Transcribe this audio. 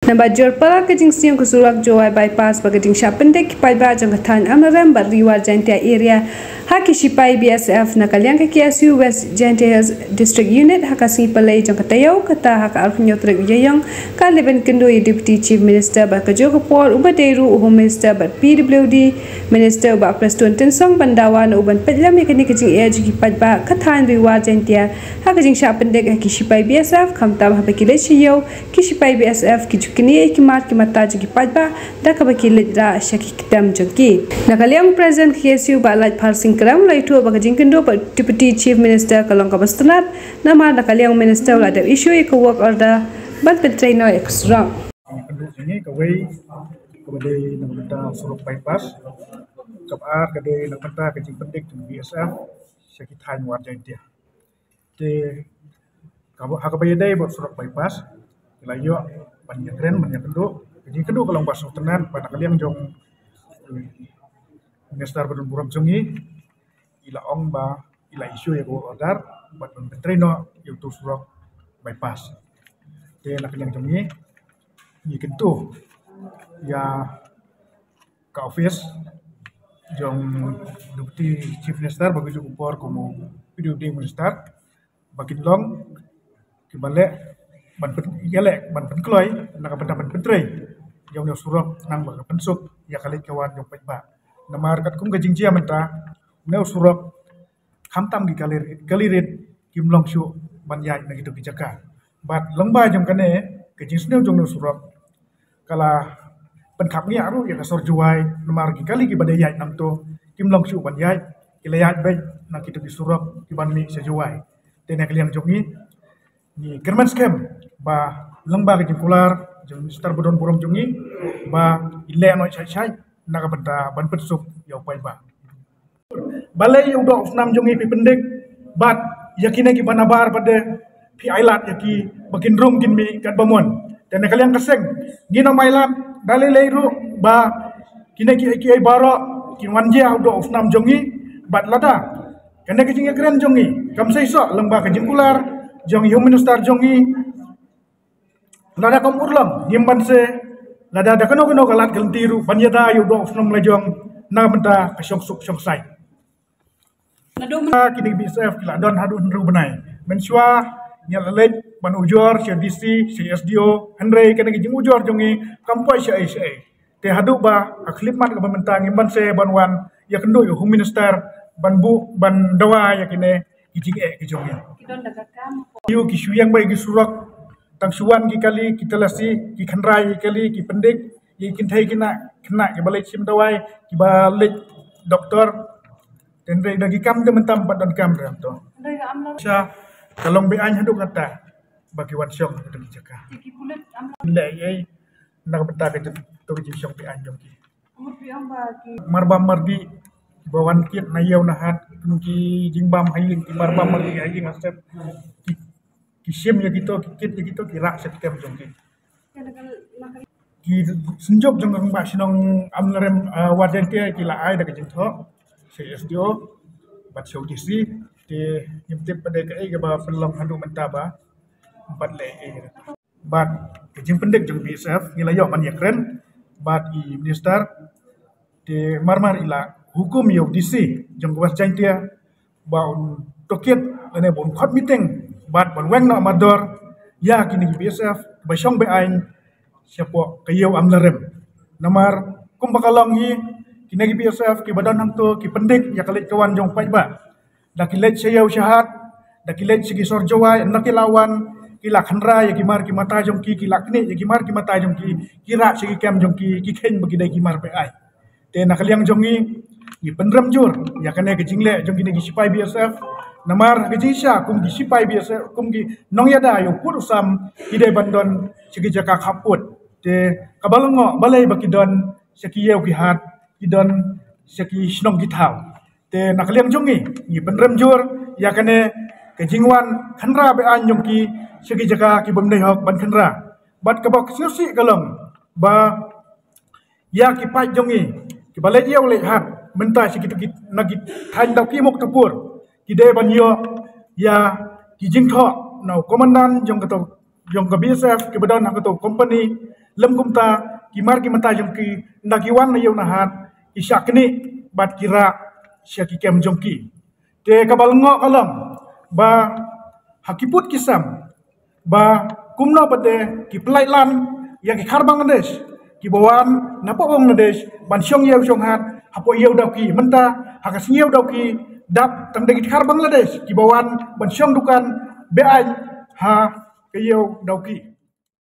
Bajor pala kajing siang kusurak Jowai bypass bagating syapendek kipai ba jang kathan amaram bariwa jantia area haki sipai BSF nakaliang ke KSU West Jantia District Unit hakasi palai jang katayau kata hak alfunyotrek yayang kaleben kendo Deputy Chief Minister ba kajokapor ubaderu Home Minister ba PWD Minister ba Preston Tensong bandawan uban pedlam yakni kajing area kipai ba kathan riwa jantia hakajing syapendek haki sipai BSF kamta ba pakile chiyau kisipai BSF kini kimat kimata jagi padba da kabakil ra shaki kitam jagi nakaliang present KSU balaj parsing kram laitu bagajing kendo Deputy Chief Minister kalong kabastnat nama nakaliang minister ada issue ke work order ban petraino extra ini kawai kepada nakita suruh bypass kapar kada nakita kajing pendik BSF shaki thain warja dia te hakabayadai buat suruh bypass layo banyak keren banyak kendo jadi kendo kalau bahasa tenan pada kalian jong minister berburam jungi ila ong ba ila isu ya go order buat mentreno YouTube surok bypass te nak kalian jungi ni kento ya ka office jong deputy chief minister bagi jupor como PWD minister bakin long kibale ban penkloy nak benda ban pentrai jong no surok nang ba pensuk ya kali kawan jong paiba namar kat kum gajing jia menta no surok khamtam gi kalirit kimlong shu ban yai na gitu bijaka bat lengba jong kane gajing sneu jong no surok kala penkap ni aru ya kasor juai namar gi kali gi badai yai nam to kimlong shu ban yai kilayat bai na gitu gi surok ki ban mi sejuai tena kalian jong ni kerman scam ba lengba ke jengkular jeng minister bodon borom jungi ba ile no chai naga benda ban pesuk ya pai ba balai udo nam jungi pi pendek bat yakine ki banabar pada pi ailat yaki bakin rum kin mi kat bamon dan kalian keseng gino mailat dalai leiru ba kine ki ai baro ki wanja udo nam jungi bat lada kene ki jinga keren jungi kam sai so lengba ke jengkular jong Home Minister jongi lada kom urlam nyimban se lada da kano galat keltiru banyada yu do from lejong na benda kasyong suk syong sai kini BSF kila don hadu ndru benai mensua nyal lej ban ujor CDC CSDO Henry kene jing ujor jongi kampoi sai te hadu ba akhlimat ka benta nyimban se banwan ya kendo yu Home Minister banbu ban dawa ya kine kijing kijongi yu kisuyang bai gisurak tang suan ki kali kita lasi ki khandrai kali ki pendik ye kinthai kina ki balai sim dawai ki balai doktor tendre dagi kam de mentam padan kam ram to sha kalong be an hadu kata bagi wan syong de jaka le ye nak beta ke to ji syong be an jong ki marba mardi bawan kit na yau nahat ki jingbam hayin ki marba mardi hayin asep kisim ya gitu kit ya gitu kira sekitar jong ki senjok jong ngang ba sinong amlarem warjan tie ki la ai da ke tho CSDO bat show disi te nyimtip pada ke ba pelong handu mentaba bat le bat ke jing pendek jong BSF ngilayo man yakren bat i minister te marmar ila hukum yo disi jong warjan tie ba toket ane bon khot meeting bat ban weng no mador ya kini BSF ba syong be ain siapo kayo amlarem namar kum bakalong hi kini BSF ki badan hang to ki pendik ya kalit kawan jong pai ba da kilet sayaw syahat da kilet sigi sor jawai nakilawan kila khandra ya kimar ki mata jong ki lakni ya kimar ki mata jong ki kira sigi kem jong ki ken bagi dai kimar be ai te nakaliang jong ni pendram jur ya kane ke jingle jong kini ki sipai BSF namar gejisha kum gi sipai biasa kum gi nong yada yo purusam ide bandon sigi jaka khaput te kabalongo balai bakidon seki yeu ki hat idon seki snong githau te nakaliang jongi ni pendrem jur ya kane kejingwan khandra be anyong ki segi jaka ki bemdai hok ban khandra bat kabok sirsi kalong ba ya ki pai jongi ki balai yeu le hat menta segi tu nagi thain dau ki mok tapur kide banyo ya kijing tho no komandan jong kato jong ka BSF ke badan hak kato company lem kumta kimar kimata jongki ndakiwan na yau nahat isyakni bat kira syaki kem jongki te kabal ngo kalam ba hakiput kisam ba kumno bade ki pelailan yang ki khar Bangladesh ki bawan napa Bangladesh ban syong yau syong hat hapo yau dauki menta hakas yau dauki dap tang degi khar Bangladesh ki bawan ban syong dukan beai ha ke yau dauki